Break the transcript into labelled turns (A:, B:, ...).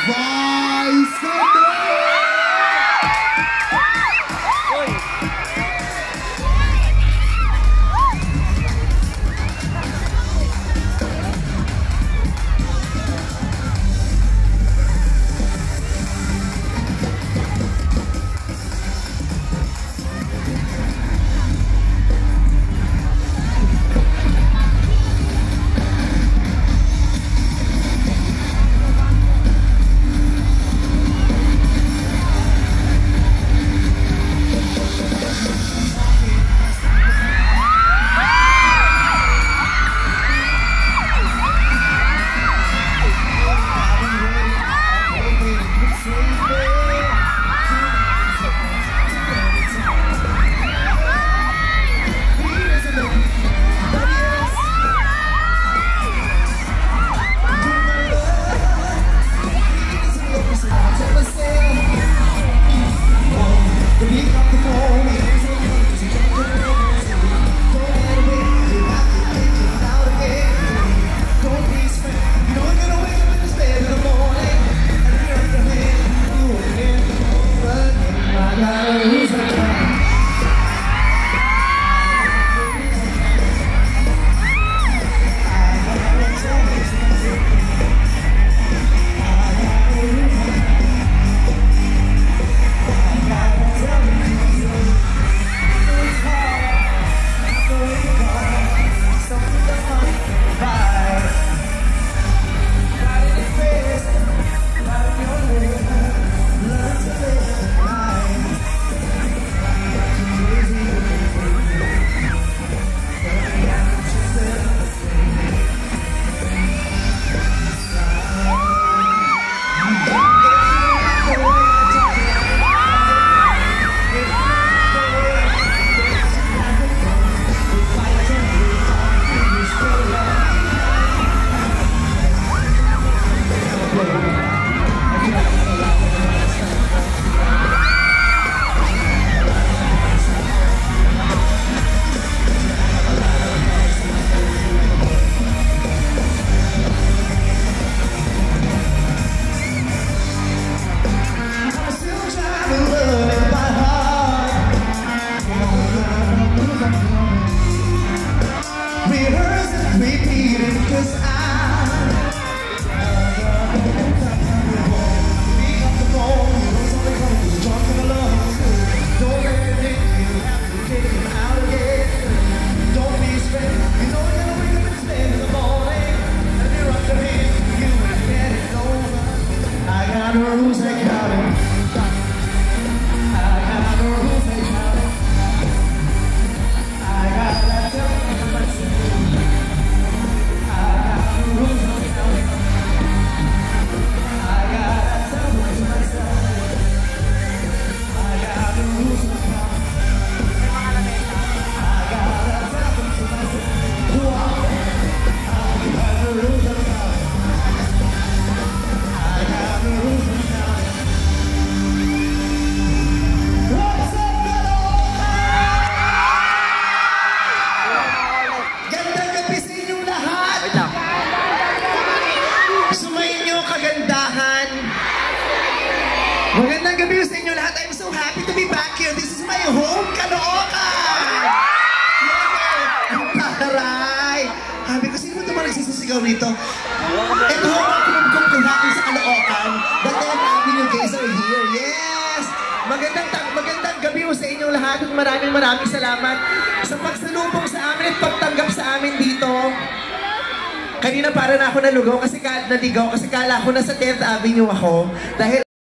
A: Magandang gabi sa inyo lahat. I'm so happy to be back here. This is my home, Caloocan! Ang taray! Habi ko, sino ito ba nagsisisigaw rito? Ito ho, ang kumugkong natin sa Caloocan. The 10th Avenue guys are here. Yes! Magandang gabi sa inyong lahat at maraming salamat sa pagsalubong sa amin at pagtanggap sa amin dito. Kanina para na ako naligaw kasi kala ko nasa 10th Avenue ako. Dahil